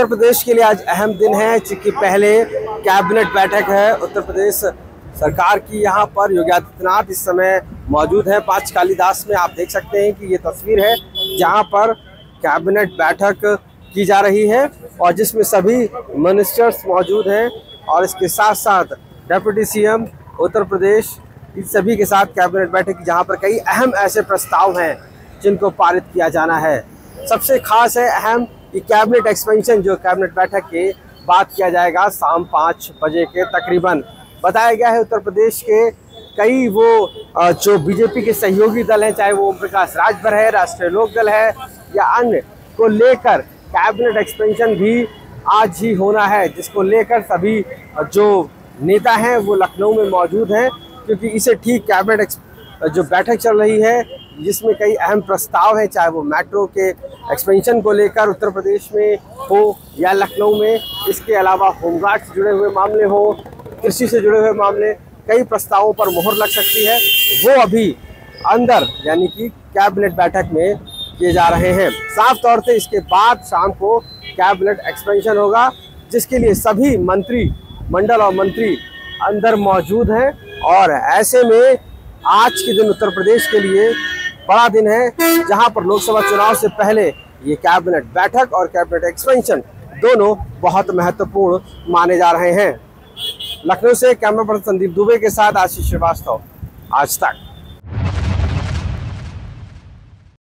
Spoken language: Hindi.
उत्तर प्रदेश के लिए आज अहम दिन है, क्योंकि पहले कैबिनेट बैठक है उत्तर प्रदेश सरकार की। यहाँ पर योगी आदित्यनाथ इस समय मौजूद है। पांच कालीदास में आप देख सकते हैं कि ये तस्वीर है जहाँ पर कैबिनेट बैठक की जा रही है और जिसमें सभी मिनिस्टर्स मौजूद हैं और इसके साथ साथ डिप्टी सीएम उत्तर प्रदेश इन सभी के साथ कैबिनेट बैठक की, जहाँ पर कई अहम ऐसे प्रस्ताव हैं जिनको पारित किया जाना है। सबसे खास है अहम कि कैबिनेट एक्सपेंशन जो कैबिनेट बैठक के बाद किया जाएगा शाम 5 बजे के तकरीबन। बताया गया है उत्तर प्रदेश के कई वो जो बीजेपी के सहयोगी दल हैं, चाहे वो ओम प्रकाश राजभर है, राष्ट्रीय लोक दल है या अन्य, को लेकर कैबिनेट एक्सपेंशन भी आज ही होना है, जिसको लेकर सभी जो नेता हैं वो लखनऊ में मौजूद हैं, क्योंकि इसे ठीक कैबिनेट जो बैठक चल रही है जिसमें कई अहम प्रस्ताव हैं, चाहे वो मेट्रो के एक्सपेंशन को लेकर उत्तर प्रदेश में हो या लखनऊ में। इसके अलावा होमगार्ड से जुड़े हुए मामले हो, कृषि से जुड़े हुए मामले, कई प्रस्तावों पर मोहर लग सकती है। वो अभी अंदर यानी कि कैबिनेट बैठक में किए जा रहे हैं। साफ तौर से इसके बाद शाम को कैबिनेट एक्सपेंशन होगा, जिसके लिए सभी मंत्री मंडल और मंत्री अंदर मौजूद हैं। और ऐसे में आज के दिन उत्तर प्रदेश के लिए बड़ा दिन है, जहां पर लोकसभा चुनाव से पहले ये कैबिनेट बैठक और कैबिनेट एक्सपेंशन दोनों बहुत महत्वपूर्ण माने जा रहे हैं। लखनऊ से कैमरा पर्सन संदीप दुबे के साथ आशीष श्रीवास्तव, आज तक।